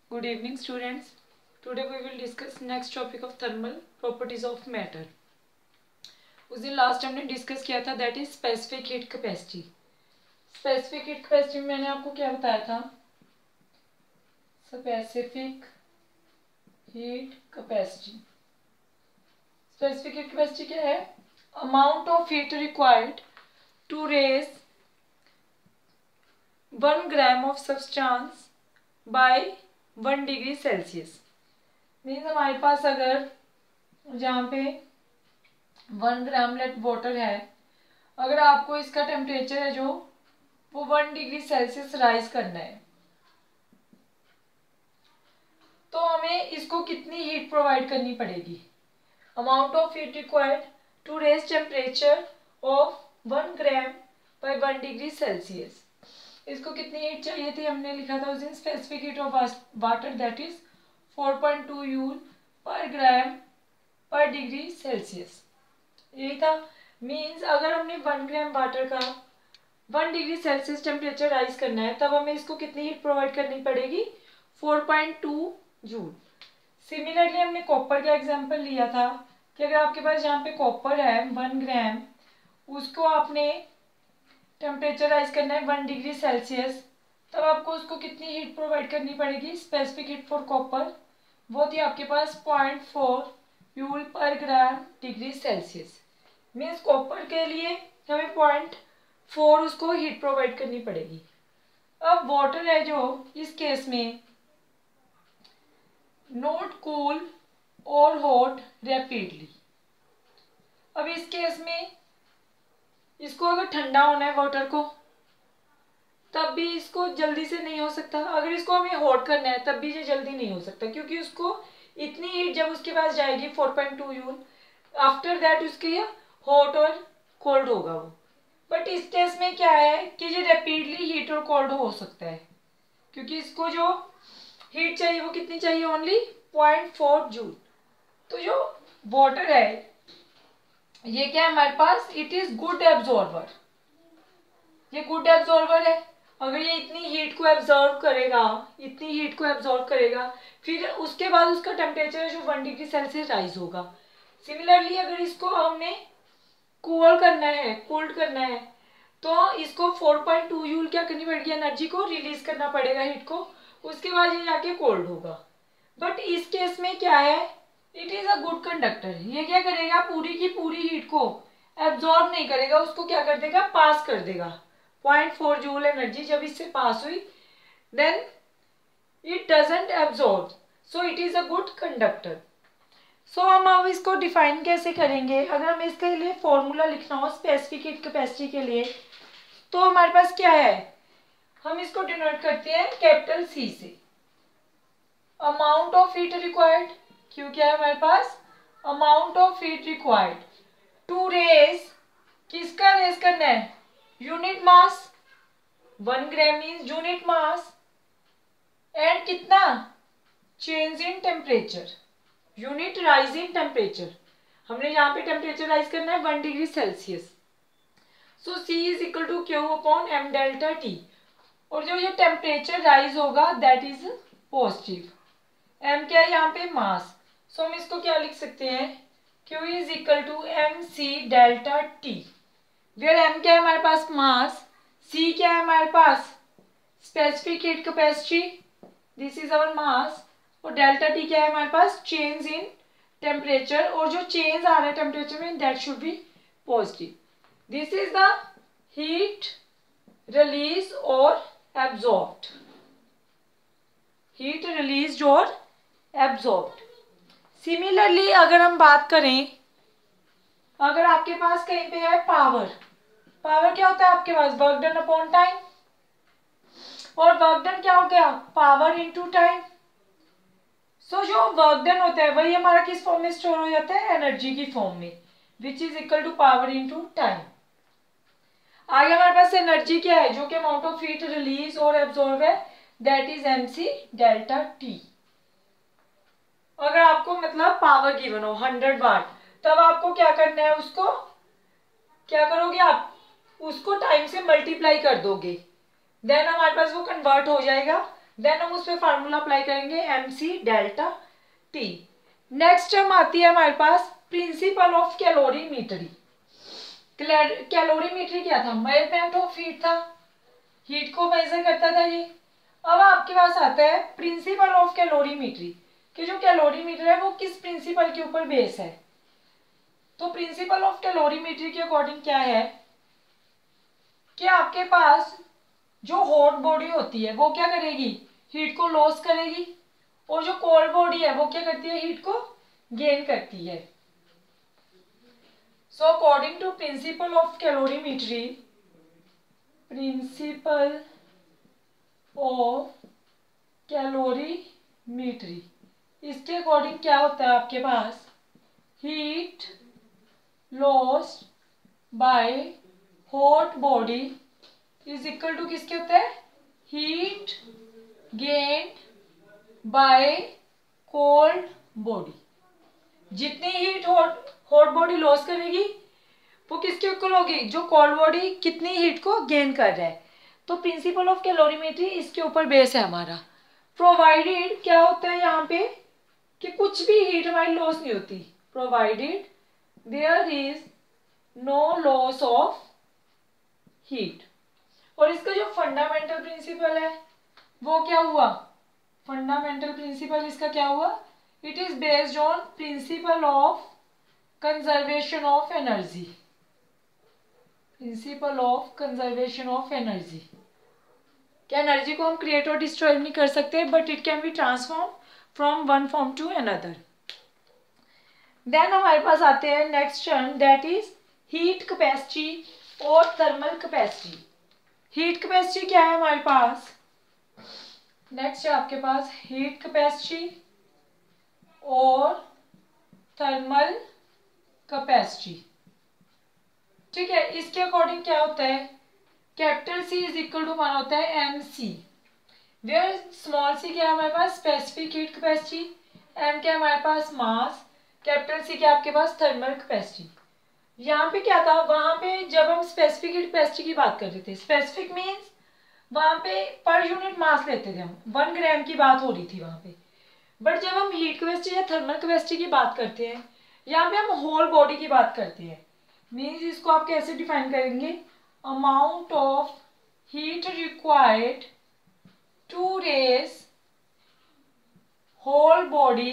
Good evening, students. Today we will discuss next topic of thermal properties of matter. उस दिन last हमने discuss किया था that is specific heat capacity. Specific heat capacity में मैंने आपको क्या बताया था? Specific heat capacity. Specific heat capacity क्या है? Amount of heat required to raise 1 gram of substance by 1 degree Celsius. Means हमारे पास अगर जहाँ पे 1 ग्राम लेट वाटर है, अगर आपको इसका टेम्परेचर है जो वो 1 डिग्री सेल्सियस राइज करना है, तो हमें इसको कितनी हीट प्रोवाइड करनी पड़ेगी? Amount of heat required to raise temperature of 1 gram by 1 degree Celsius. इसको कितनी हीट चाहिए थी? हमने लिखा था उस दिन specific heat of water that is 4.2 joule per gram पर डिग्री सेल्सियस. यही था. मीन्स अगर हमने 1 ग्राम वाटर का 1 डिग्री सेल्सियस टेम्परेचर राइज करना है, तब हमें इसको कितनी हीट प्रोवाइड करनी पड़ेगी? 4.2 जूल. सिमिलरली हमने कॉपर का एग्जांपल लिया था कि अगर आपके पास जहाँ पे कॉपर है 1 ग्राम, उसको आपने टेम्परेचर राइज करना है 1 डिग्री सेल्सियस, तब आपको उसको कितनी हीट प्रोवाइड करनी पड़ेगी? स्पेसिफिक हीट फॉर कॉपर वो थी आपके पास 0.4 joule per gram degree Celsius. Means copper के लिए हमें 0.4 उसको हीट प्रोवाइड करनी पड़ेगी. अब वाटर है जो इस केस में नॉट कूल और हॉट रैपिडली. अब इस केस में इसको अगर ठंडा होना है वाटर को, तब भी इसको जल्दी से नहीं हो सकता. अगर इसको हमें हॉट करना है, तब भी ये जल्दी नहीं हो सकता, क्योंकि उसको इतनी हीट जब उसके पास जाएगी 4.2 जूल, आफ्टर दैट उसके हॉट और कोल्ड होगा वो. बट इस केस में क्या है कि ये रैपिडली हीट और कोल्ड हो सकता है, क्योंकि इसको जो हीट चाहिए वो कितनी चाहिए? Only 0.4 joule. तो जो वाटर है ये क्या है हमारे पास? It is good absorber. ये गुड एब्जॉर्बर है. अगर ये इतनी हीट को एब्जॉर्व करेगा, इतनी हीट को एब्जॉर्व करेगा, फिर उसके बाद उसका टेम्परेचर जो 1 डिग्री सेल्सियस राइज होगा. सिमिलरली अगर इसको हमने कूल करना है, कोल्ड करना है, तो इसको 4.2 जूल क्या करनी पड़ेगी? एनर्जी को रिलीज करना पड़ेगा, हीट को. उसके बाद ये जाके कोल्ड होगा. बट इस केस में क्या है? It is a good conductor. ये क्या करेगा? पूरी की पूरी हीट को एब्जॉर्ब नहीं करेगा, उसको क्या कर देगा? पास कर देगा. 0.4 जूल एनर्जी जब इससे पास हुई, then it doesn't absorb, so it is a good conductor. So हम अब इसको डिफाइन कैसे करेंगे? अगर हमें इसके लिए फॉर्मूला लिखना हो स्पेसिफिक हीट कैपेसिटी के लिए, तो हमारे पास क्या है? हम इसको डिनोट करते हैं कैपिटल सी से. अमाउंट ऑफ हीट रिक्वायर्ड, क्यों क्या है हमारे पास? Amount of heat required to raise, किसका रेज करना है? Unit mass. 1 gram means unit mass. And कितना? Change in temperature, unit rise in temperature. हमने यहाँ पे टेम्परेचर राइज करना है 1 degree Celsius. So C is equal to Q upon M delta T. और जो ये टेम्परेचर राइज होगा दैट इज पॉजिटिव. एम क्या है यहाँ पे? मास. सो हम इसको क्या लिख सकते हैं? Q is equal to M C delta T. Where M क्या है हमारे पास? मास. सी क्या है हमारे पास? Specific heat capacity, this is our mass. और डेल्टा टी क्या है हमारे पास? Change in temperature. और जो चेंज आ रहा है टेम्परेचर में that should be positive. This is the heat release और एब्जॉर्ब्ड. हीट रिलीज और एब्जॉर्ब्ड. सिमिलरली अगर हम बात करें, अगर आपके पास कहीं पे है पावर, पावर क्या होता है आपके पास? Work done upon time. और वर्क डन क्या हो गया? Power into time. सो जो वर्क डन होता है वही हमारा किस फॉर्म में स्टोर हो जाता है? एनर्जी की फॉर्म में, which is equal to power into time. आगे हमारे पास एनर्जी क्या है? जो कि अमाउंट ऑफ हीट रिलीज और एब्जॉर्ब है, that is MC delta T. अगर आपको मतलब पावर गिवन हो 100 वाट, तब आपको क्या करना है? उसको क्या करोगे आप? उसको टाइम से मल्टीप्लाई कर दोगे, देन हमारे पास वो कन्वर्ट हो जाएगा देन हम उस पर फार्मूला अप्लाई करेंगे MC delta T। Next term आती है हमारे पास प्रिंसिपल ऑफ कैलोरीमेट्री। कैलोरीमेट्री क्या था? मेजरमेंट ऑफ हीट था, हीट को मेजर करता था ये। अब आपके पास आता है प्रिंसिपल ऑफ कैलोरीमेट्री कि जो कैलोरीमीटर है वो किस प्रिंसिपल के ऊपर बेस है। तो प्रिंसिपल ऑफ कैलोरीमेट्री के अकॉर्डिंग क्या है कि आपके पास जो हॉट बॉडी होती है वो क्या करेगी? हीट को लॉस करेगी, और जो कोल्ड बॉडी है वो क्या करती है? हीट को गेन करती है। So according to principle of calorimetry, principle of calorimetry, इसके अकॉर्डिंग क्या होता है आपके पास? Heat lost by hot body is equal to किसके होता है? Heat gain by cold body. जितनी हीट हॉट बॉडी लॉस करेगी वो किसके इक्वल होगी? जो कोल्ड बॉडी कितनी हीट को गेन कर रहा है। तो प्रिंसिपल ऑफ कैलोरीमेट्री इसके ऊपर बेस है हमारा। प्रोवाइडेड क्या होता है यहाँ पे कि कुछ भी हीट हमारी लॉस नहीं होती, provided there is no loss of heat. और इसका जो फंडामेंटल प्रिंसिपल है वो क्या हुआ? फंडामेंटल प्रिंसिपल इसका क्या हुआ? It is based on principle of conservation of energy. Principle of conservation of energy, क्या एनर्जी को हम क्रिएट और डिस्ट्रॉय नहीं कर सकते, but it can be transform from one form to another. Then हमारे पास आते हैं next term that is heat capacity और थर्मल कैपेसिटी। हीट कैपेसिटी क्या है हमारे पास? नेक्स्ट है आपके पास हीट कैपेसिटी और थर्मल कैपेसिटी। ठीक है, इसके अकॉर्डिंग क्या होता है? Capital C is equal to one होता है MC, वेयर स्मॉल c क्या है हमारे पास? स्पेसिफिक हीट कैपेसिटी, M क्या है हमारे पास? मास, कैपिटल C क्या आपके पास? Thermal capacity. यहाँ पे क्या था? वहां पे जब हम स्पेसिफिक हीट कैपेसिटी की बात कर रहे थे, स्पेसिफिक मीन्स वहां पे पर यूनिट मास लेते थे हम, 1 ग्राम की बात हो रही थी वहां पे। बट जब हम हीट कैपेसिटी या थर्मल कैपेसिटी की बात करते हैं, यहाँ पे हम होल बॉडी की बात करते हैं। मीन्स इसको आप कैसे डिफाइन करेंगे? Amount of heat required to raise whole body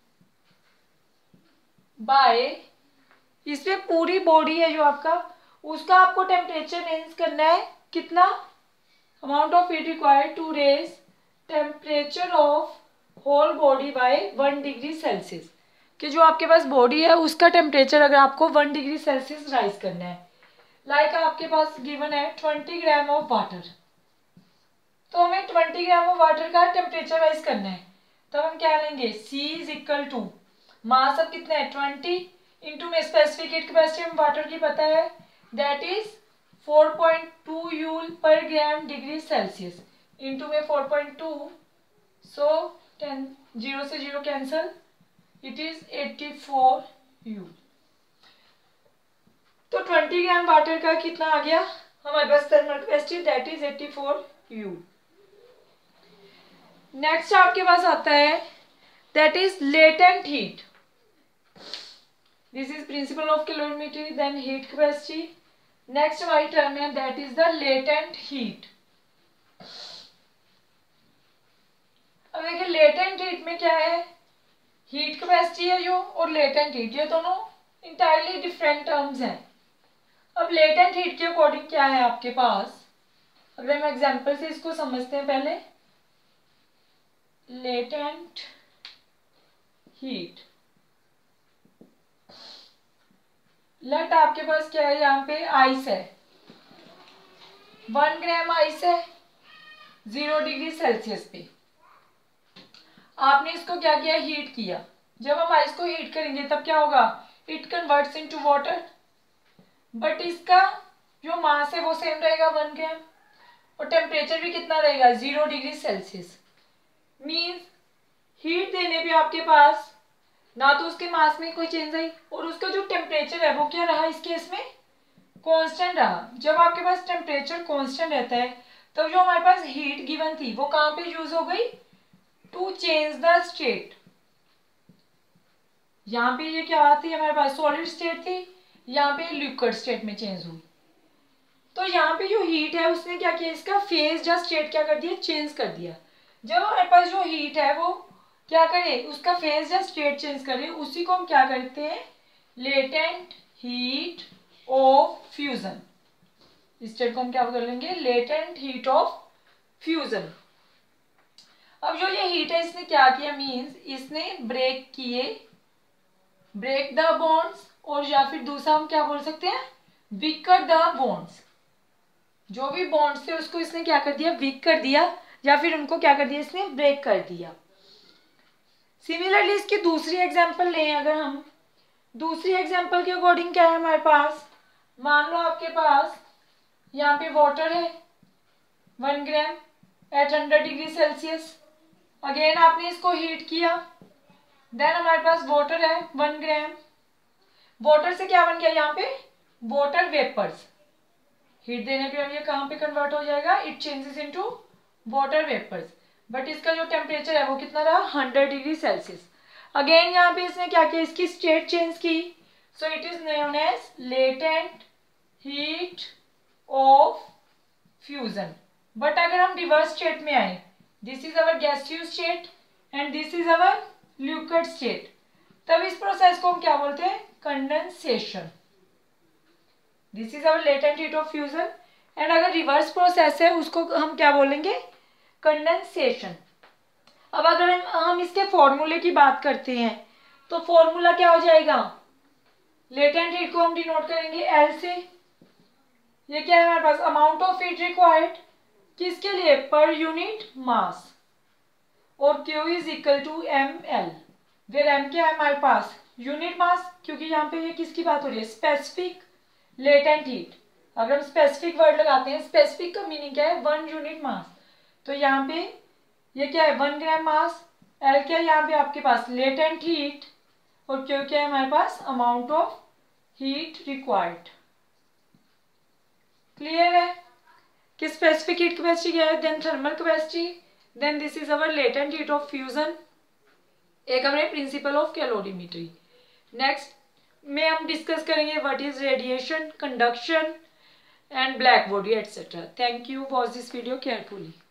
by, इसमें पूरी बॉडी है जो आपका, उसका आपको टेम्परेचर रेंज करना है कितना? Amount of heat required to raise temperature of whole body by 1 degree Celsius, कि जो आपके पास बॉडी है उसका टेम्परेचर अगर आपको 1 डिग्री सेल्सियस राइज करना है। लाइक आपके पास गिवन है 20 ग्राम ऑफ वाटर, तो हमें 20 ग्राम ऑफ वाटर का टेम्परेचर राइज करना है। तब हम क्या लेंगे? C is equal to mass अब कितना है? 20 इंटू में स्पेसिफिक हीट कैपेसिटी हम वाटर की पता है that is 4.2 joule per gram degree Celsius, into में 4.2, सो 10 0 से 0 कैंसल, इट इज 84 जूल। तो 20 ग्राम वाटर का कितना आ गया हमारे पास thermal capacity? That is 84 joule. Next आपके पास आता है that is latent heat. This is principle of calorimetry, then heat capacity. Next हमारी टर्म है that is the latent heat. अब देखिए लेटेंट हीट में क्या है? हीट कैपेसिटी है जो, और लेटेंट हीट, ये दोनों इंटायरली डिफरेंट टर्म्स हैं। अब लेटेंट हीट के अकॉर्डिंग क्या है आपके पास? अगर हम एग्जांपल से इसको समझते हैं पहले, लेटेंट हीट, लेट आपके पास क्या है? यहाँ पे आइस है, 1 ग्राम आइस है 0 डिग्री सेल्सियस पे। आपने इसको क्या किया? हीट किया। जब हम आइस को हीट करेंगे तब क्या होगा? It converts into water, but इसका जो मास है वो सेम रहेगा 1 ग्राम, और टेम्परेचर भी कितना रहेगा? 0 डिग्री सेल्सियस। मीन्स हीट देने पे आपके पास ना तो उसके मास में कोई चेंज आई, और उसका जो टेम्परेचर है वो क्या रहा? इस केस में कांस्टेंट रहा। जब आपके पास टेम्परेचर कांस्टेंट रहता है तो जो हमारे पास हीट गिवन थी वो कहाँ पे यूज हो गई, टू चेंज द स्टेट। यहाँ पे ये क्या थी हमारे पास, सॉलिड स्टेट थी, यहाँ पे लिक्विड स्टेट में चेंज हुई। तो यहाँ पे जो हीट है उसने क्या किया, इसका फेज या स्टेट क्या कर दिया, चेंज कर दिया। जब हमारे पास जो हीट है वो क्या करे, उसका फेज या स्टेट चेंज करे, उसी को हम क्या करते हैं, लेटेंट हीट ऑफ फ्यूजन। इस स्टेट को हम क्या कर लेंगे, लेटेंट हीट ऑफ फ्यूजन। अब जो ये हीट है इसने क्या किया, मींस इसने ब्रेक द बॉन्ड्स, और या फिर दूसरा हम क्या बोल सकते हैं, वीकर द बॉन्ड्स। जो भी बॉन्ड्स थे उसको इसने क्या कर दिया, वीक कर दिया, या फिर उनको क्या कर दिया, इसने ब्रेक कर दिया। सिमिलरली इसकी दूसरी एग्जांपल लें, अगर हम दूसरी एग्जांपल के अकॉर्डिंग क्या है हमारे पास, मान लो आपके पास यहाँ पे वाटर है 1 gram at 100 degree Celsius. Again आपने इसको हीट किया, देन हमारे पास वाटर है 1 ग्राम। वाटर से क्या बन गया, यहाँ पे वाटर वेपर्स। हीट देने पे ये कहाँ पे कन्वर्ट हो जाएगा, it changes into water vapours. But इसका जो टेम्परेचर है वो कितना रहा, 100 डिग्री सेल्सियस। अगेन यहाँ पे इसने क्या किया, इसकी स्टेट चेंज की, so it is known as latent heat of fusion. But अगर हम रिवर्स स्टेट में आए, this is our gaseous state and this is our liquid state, तब इस प्रोसेस को हम क्या बोलते हैं, condensation. This is our latent heat of fusion, and अगर रिवर्स प्रोसेस है उसको हम क्या बोलेंगे, कंडेंसेशन। अब अगर हम इसके फॉर्मूले की बात करते हैं तो फॉर्मूला क्या हो जाएगा, लेटेंट हीट को हम डिनोट करेंगे एल से। ये क्या है हमारे पास, अमाउंट ऑफ हीट रिक्वायर्ड किसके लिए, पर यूनिट मास, और Q is equal to m L, where m क्या है हमारे पास, यूनिट मास, क्योंकि यहाँ पे ये किसकी बात हो रही है, स्पेसिफिक लेटेंट हीट। अगर हम स्पेसिफिक वर्ड लगाते हैं, स्पेसिफिक का मीनिंग क्या है, 1 यूनिट मास। तो यहाँ पे ये क्या है 1 ग्राम मास, एल क्या है यहाँ पे आपके पास लेटेंट हीट, और क्यू क्या है हमारे पास, amount of heat required. Clear है कि स्पेसिफिक हीट कैपेसिटी क्या है, then thermal capacity, then this is our latent heat of fusion. एक हमारे प्रिंसिपल ऑफ कैलोरीमेट्री। नेक्स्ट में हम डिस्कस करेंगे what is radiation, conduction and black body etcetera. Thank you, watch this video carefully.